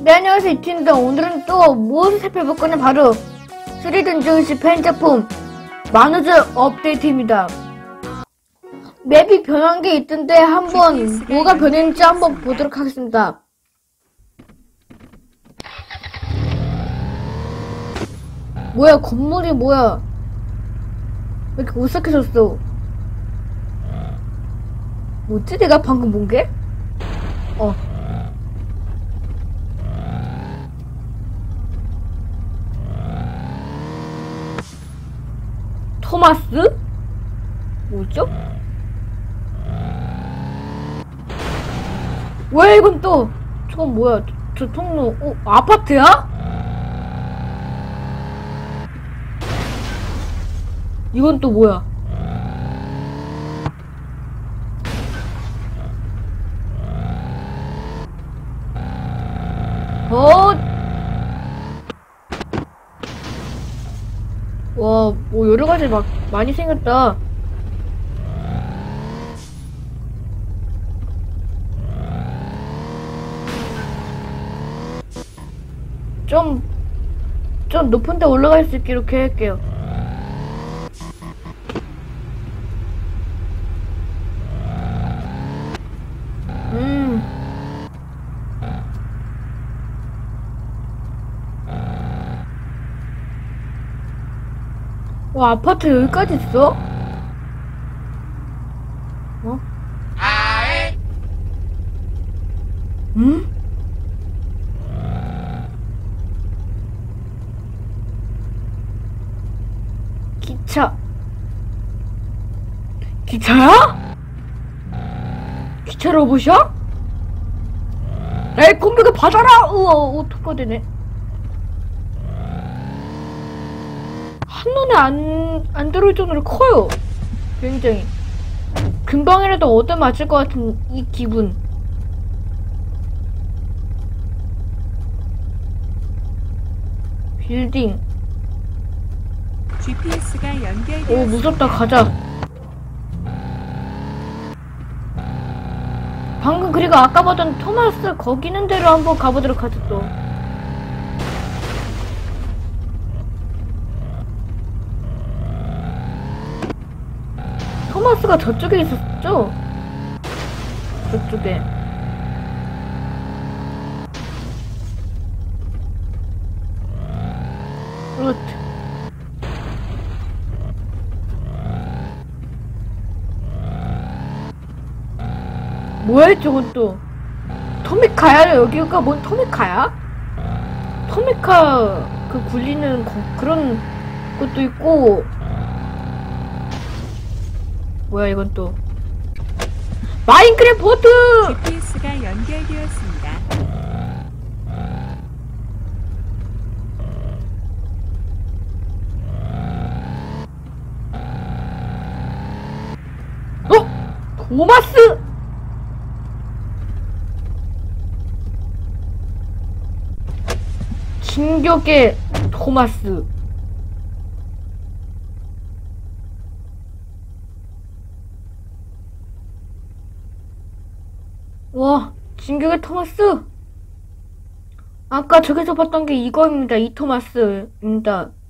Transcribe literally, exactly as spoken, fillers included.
네, 안녕하세요, 이티입니다. 오늘은 또 무엇을 살펴볼 거냐, 바로 쓰리 던전스 팬작품 마누즈 업데이트입니다. 맵이 변한 게 있던데 한번 뭐가 변했는지 한번 보도록 하겠습니다. 뭐야, 건물이 뭐야? 왜 이렇게 오싹해졌어? 뭐지? 내가 방금 본 게? 어. 토마스? 뭐죠? 왜 이건 또? 저건 뭐야? 저, 저 통로, 어, 아파트야? 이건 또 뭐야? 어? 와, 뭐 여러가지 막 많이 생겼다. 좀, 좀 높은 데 올라갈 수 있게 이렇게 할게요. 음. 와, 아파트 여기까지 있어? 어? 응? 기차. 기차야? 기차 로봇이야? 나의 공격을 받아라! 우와, 어떡하 되네. 한눈에 안, 안 들어올 정도로 커요. 굉장히. 금방이라도 얻어맞을 것 같은 이 기분. 빌딩. 지피에스가 연결되어 오, 무섭다. 가자. 방금 그리고 아까 보던 토마스 거기 있는 데로 한번 가보도록 하죠 또. 토마스가 저쪽에 있었죠? 저쪽에. 루트. 뭐야 저건 또? 토미카야? 여기가 뭔 토미카야? 토미카 그 굴리는 거, 그런 것도 있고. 뭐야 이건 또? 마인크래프트! 지피에스가 연결되었습니다. 어? 토마스! 진격의 토마스. 와, 진격의 토마스? 아까 저기서 봤던 게 이거입니다. 이 토마스입니다.